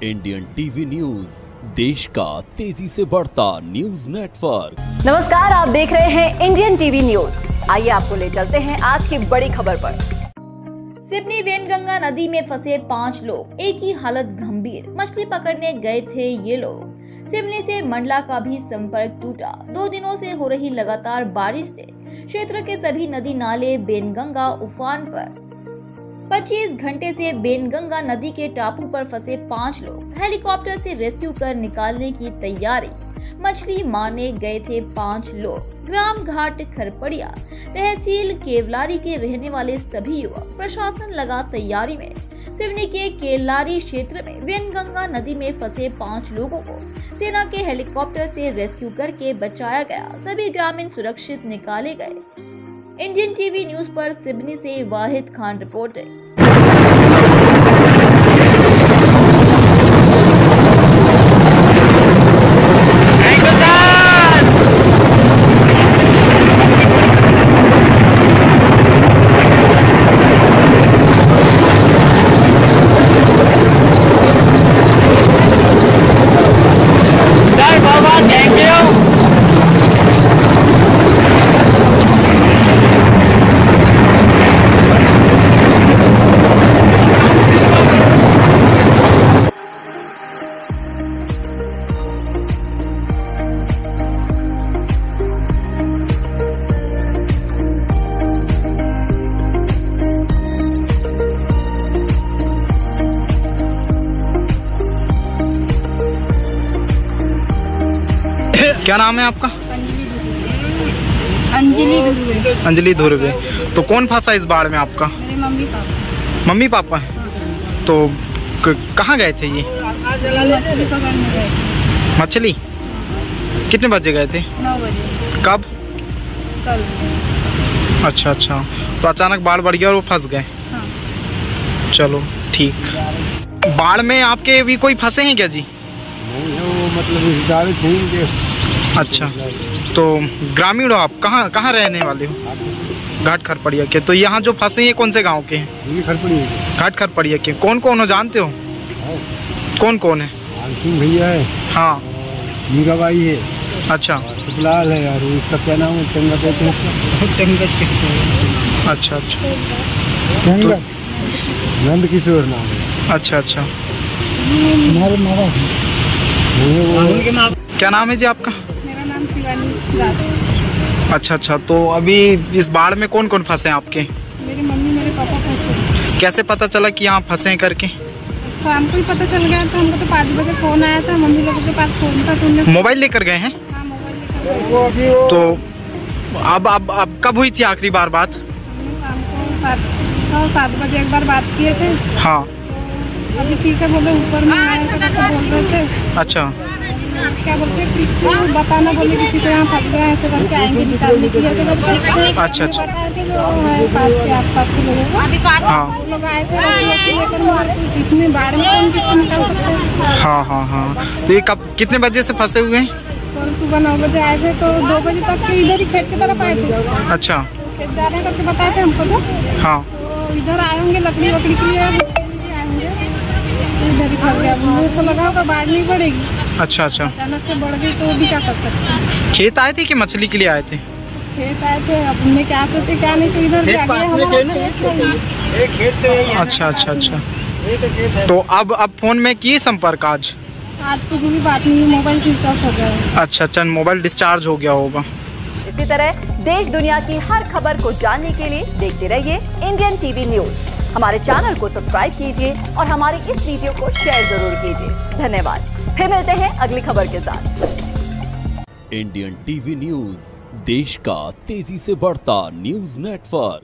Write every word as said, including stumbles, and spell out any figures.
Indian TV news, देश का तेजी से बढ़ता न्यूज नेटवर्क। नमस्कार, आप देख रहे हैं इंडियन टीवी न्यूज। आइए आपको ले चलते हैं आज की बड़ी खबर पर। सिवनी वेनगंगा नदी में फंसे पांच लोग, एक ही हालत गंभीर। मछली पकड़ने गए थे ये लोग। सिवनी से मंडला का भी संपर्क टूटा। दो दिनों से हो रही लगातार बारिश से क्षेत्र के सभी नदी नाले वेनगंगा उफान पर। पच्चीस घंटे से वेनगंगा नदी के टापू पर फंसे पांच लोग हेलीकॉप्टर से रेस्क्यू कर निकालने की तैयारी। मछली मारने गए थे पांच लोग। ग्राम घाट खरपड़िया तहसील केवलारी के रहने वाले सभी युवक। प्रशासन लगा तैयारी में। सिवनी के केवलारी क्षेत्र में वेनगंगा नदी में फंसे पांच लोगों को सेना के हेलीकॉप्टर से रेस्क्यू करके बचाया गया। सभी ग्रामीण सुरक्षित निकाले गए। इंडियन टीवी न्यूज पर सिवनी से वाहिद खान रिपोर्टिंग। क्या नाम है आपका? अंजलि धुर्वे। अंजलि धुर्वे। तो कौन फंसा इस बाढ़ में आपका? मेरे मम्मी पापा। मम्मी पापा हैं। तो कहाँ गए थे ये? मछली पकड़ने गए। मछली कितने बजे गए थे? नौ बजे। कब? कल। अच्छा अच्छा, तो अचानक बाढ़ बढ़ गया और वो फंस गए। हाँ। चलो ठीक। बाढ़ में आपके भी कोई फंसे हैं क्या जी? नहीं, वो मतलब अच्छा, तो ग्रामीण हो आप? कहाँ कहाँ रहने वाले हो? घाट खरपड़िया के। तो यहाँ जो फंसे ये कौन से गांव के हैं? खरपड़िया। घाट खरपड़िया के। कौन कौन हो जानते हो? कौन कौन है? सिंह भैया है। हाँ। मीरा बाई है। अच्छा। सुखलाल है यार, उसका क्या नाम है? चंगा कहते हैं। अच्छा अच्छा, तो नंद किशोर नाम है। अच्छा अच्छा। क्या नाम है जी आपका? मेरा नाम शिवानी दास। अच्छा अच्छा, तो अभी इस बाढ़ में कौन कौन फंसे हैं आपके? मेरी मम्मी मेरे पापा फंसे। कैसे पता चला कि यहाँ फंसे हैं करके? शाम को ही पता चल गया था हमको। तो पाँच बजे फोन आया था, मम्मी लोगों के पास फोन था। तो उन्हें मोबाइल लेकर गए हैं? हाँ, मोबाइल लेकर गए। तो अब अब अब कब हुई थी आखिरी बार बात? हमने शाम को सात सात बजे एक बार बात किए थे। हाँ। अभी ठीक है, बोले ऊपर में आए थे तो बोल रहे थे। अच्छा। क्या बोलते हैं, बताना बोले किसी को यहाँ फंस गया, ऐसे करके आएंगे निकालने के लिए। अच्छा अच्छा। पास के आसपास के लोग हाँ लोग आए थे। इसमें बाढ़ में कौन किसको निकाल सकते हैं? हाँ हाँ हाँ। तो ये कब कितने बजे से फंसे हुए हैं? कल सुबह नौ बजे आए थे, तो दो बजे तक के इधर ही खेत की तरफ आए थे। अच्छा। खेत जाने करके बताए थे हमको। तो हाँ, तो इधर आए होंगे लकड़ी वकड़ी के लिए, इधर ही फंस गया। मुझे तो लगा होगा बाढ़ नहीं बढ़ेगी। अच्छा अच्छा। अचानक से बढ़ गई तो भी क्या कर सकते हैं। खेत आए थे कि मछली के लिए आए थे? खेत आए थे। अब हमने क्या सोचे क्या नहीं, तो इधर से आगे हमारा। अच्छा अच्छा अच्छा। तो अब अब फोन में किए संपर्क आज? आज तो कोई बात नहीं, मोबाइल स्विच ऑफ हो गया। अच्छा अच्छा, मोबाइल डिस्चार्ज हो गया होगा। इसी तरह देश दुनिया की हर खबर को जानने के लिए देखते रहिए इंडियन टीवी न्यूज। हमारे चैनल को सब्सक्राइब कीजिए और हमारी इस वीडियो को शेयर जरूर कीजिए। धन्यवाद। फिर मिलते हैं अगली खबर के साथ। इंडियन टीवी न्यूज, देश का तेजी से बढ़ता न्यूज नेटवर्क।